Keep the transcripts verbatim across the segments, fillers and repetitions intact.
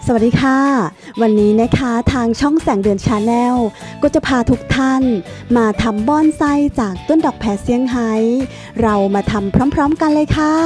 สวัสดีค่ะวันนี้นะคะทางช่องแสงเดือนชาแนลก็จะพาทุกท่านมาทำบ้อนไส้จากต้นดอกแพรเซี่ยงไฮ้เรามาทำพร้อมๆกันเลยค่ะ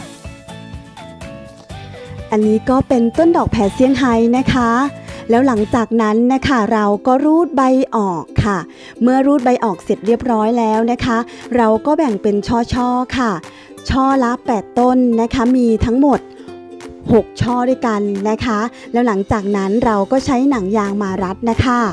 อันนี้ก็เป็นต้นดอกแพรเซี่ยงไฮ้นะคะแล้วหลังจากนั้นนะคะเราก็รูดใบออกค่ะเมื่อรูดใบออกเสร็จเรียบร้อยแล้วนะคะเราก็แบ่งเป็นช่อๆค่ะช่อละแปดต้นนะคะมีทั้งหมดหกช่อด้วยกันนะคะแล้วหลังจากนั้นเราก็ใช้หนังยางมารัดนะคะ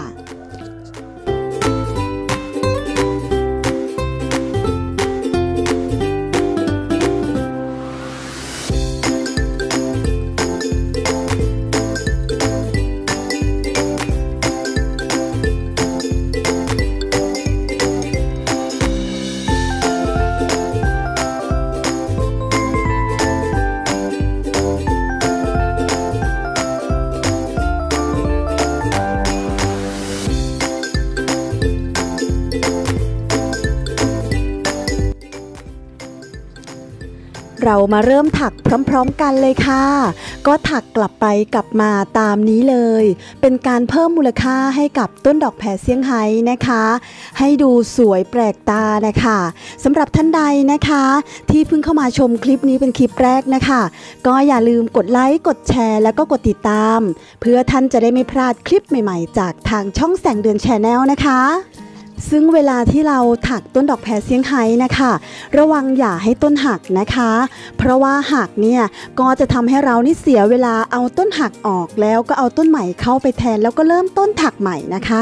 เรามาเริ่มถักพร้อมๆกันเลยค่ะก็ถักกลับไปกลับมาตามนี้เลยเป็นการเพิ่มมูลค่าให้กับต้นดอกแพรเซี่ยงไฮ้นะคะให้ดูสวยแปลกตานะคะสำหรับท่านใดนะคะที่เพิ่งเข้ามาชมคลิปนี้เป็นคลิปแรกนะคะก็อย่าลืมกดไลค์กดแชร์แล้วก็กดติดตามเพื่อท่านจะได้ไม่พลาดคลิปใหม่ๆจากทางช่องแสงเดือน Channel นะคะซึ่งเวลาที่เราถักต้นดอกแพรเซี่ยงไฮ้นะคะระวังอย่าให้ต้นหักนะคะเพราะว่าหักเนี่ยก็จะทำให้เรานี่เสียเวลาเอาต้นหักออกแล้วก็เอาต้นใหม่เข้าไปแทนแล้วก็เริ่มต้นถักใหม่นะคะ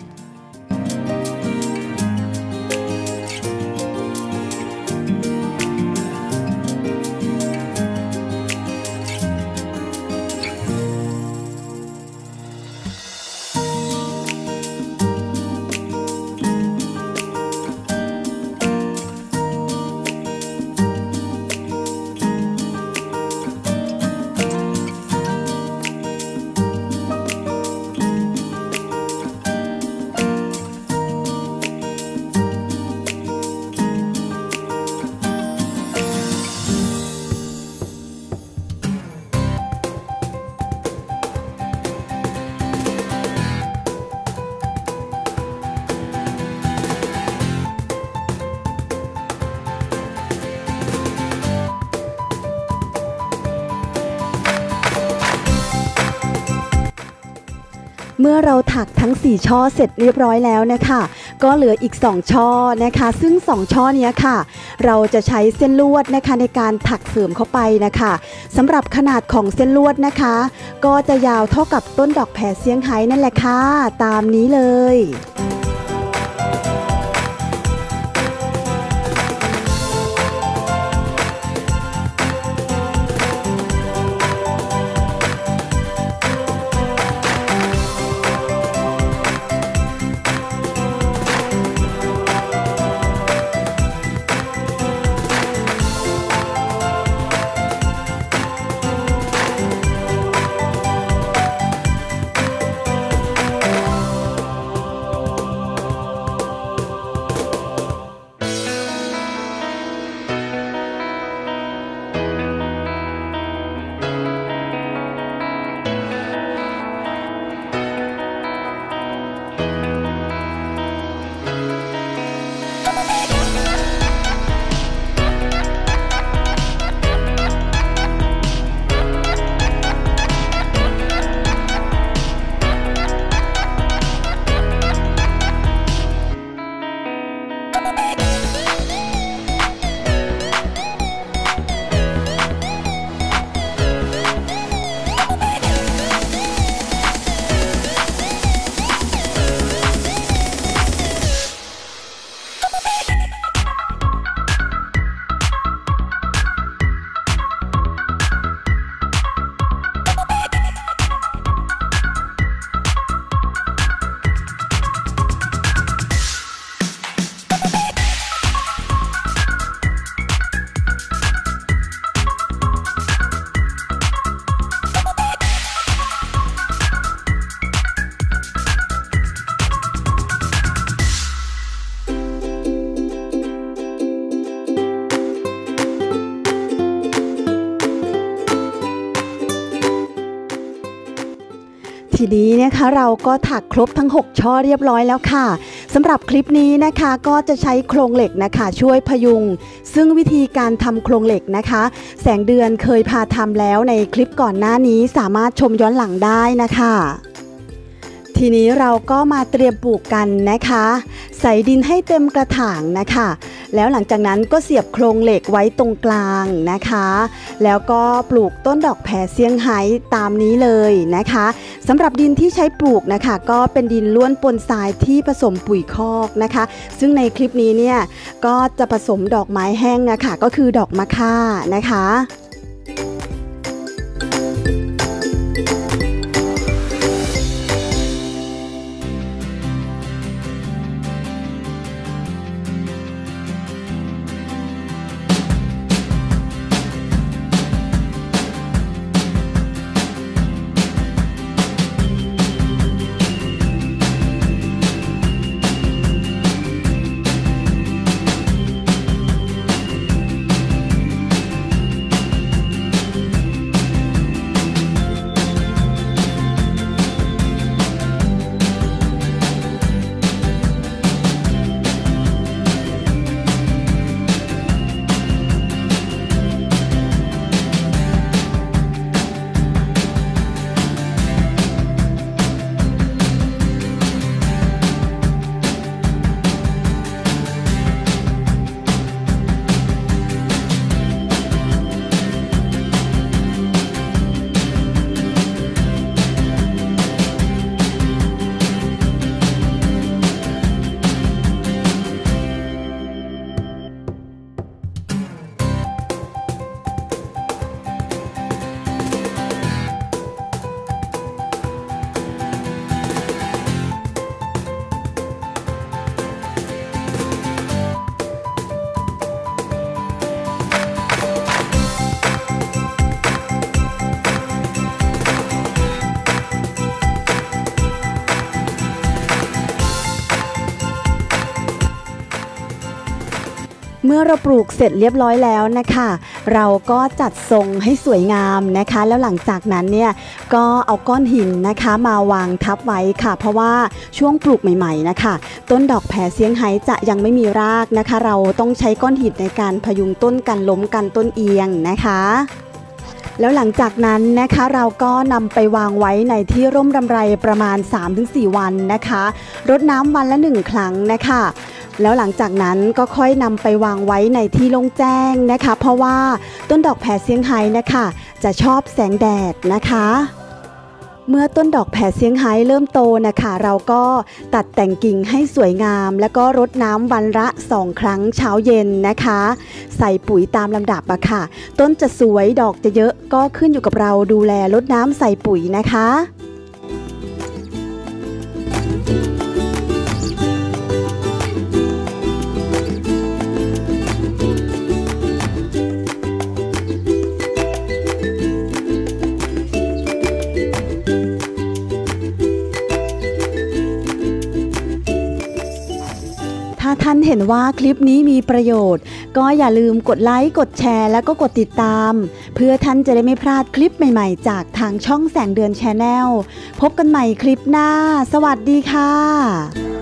เมื่อเราถักทั้งสี่ช่อเสร็จเรียบร้อยแล้วนะคะก็เหลืออีกสองช่อนะคะซึ่งสองช่อนี้ค่ะเราจะใช้เส้นลวดนะคะในการถักเสริมเข้าไปนะคะสำหรับขนาดของเส้นลวดนะคะก็จะยาวเท่ากับต้นดอกแพรเซี่ยงไฮ้นั่นแหละค่ะตามนี้เลยนี้นะคะเราก็ถักครบทั้งหกช่อเรียบร้อยแล้วค่ะสำหรับคลิปนี้นะคะก็จะใช้โครงเหล็กนะคะช่วยพยุงซึ่งวิธีการทำโครงเหล็กนะคะแสงเดือนเคยพาทำแล้วในคลิปก่อนหน้านี้สามารถชมย้อนหลังได้นะคะทีนี้เราก็มาเตรียมปลูกกันนะคะใส่ดินให้เต็มกระถางนะคะแล้วหลังจากนั้นก็เสียบโครงเหล็กไว้ตรงกลางนะคะแล้วก็ปลูกต้นดอกแพเซี่ยงไฮ้ตามนี้เลยนะคะสำหรับดินที่ใช้ปลูกนะคะก็เป็นดินล้วนปนทรายที่ผสมปุ๋ยคอกนะคะซึ่งในคลิปนี้เนี่ยก็จะผสมดอกไม้แห้งนะคะก็คือดอกมะค่านะคะเมื่อเราปลูกเสร็จเรียบร้อยแล้วนะคะเราก็จัดทรงให้สวยงามนะคะแล้วหลังจากนั้นเนี่ยก็เอาก้อนหินนะคะมาวางทับไว้ค่ะเพราะว่าช่วงปลูกใหม่ๆนะคะต้นดอกแพเซี่ยงไฮ้จะยังไม่มีรากนะคะเราต้องใช้ก้อนหินในการพยุงต้นกันล้มกันต้นเอียงนะคะแล้วหลังจากนั้นนะคะเราก็นำไปวางไว้ในที่ร่มรำไรประมาณ สามถึงสี่ วันนะคะรดน้ำวันละหนึ่งครั้งนะคะแล้วหลังจากนั้นก็ค่อยนำไปวางไว้ในที่โล่งแจ้งนะคะเพราะว่าต้นดอกแพเซี่ยงไฮ้นะคะจะชอบแสงแดดนะคะเมื่อต้นดอกแพเซี่ยงไฮ้เริ่มโตนะคะเราก็ตัดแต่งกิ่งให้สวยงามแล้วก็รดน้ำวันละสองครั้งเช้าเย็นนะคะใส่ปุ๋ยตามลำดับอะค่ะต้นจะสวยดอกจะเยอะก็ขึ้นอยู่กับเราดูแลรดน้ำใส่ปุ๋ยนะคะถ้าท่านเห็นว่าคลิปนี้มีประโยชน์ก็อย่าลืมกดไลค์กดแชร์แล้วก็กดติดตามเพื่อท่านจะได้ไม่พลาดคลิปใหม่ๆจากทางช่องแสงเดือน Channel พบกันใหม่คลิปหน้าสวัสดีค่ะ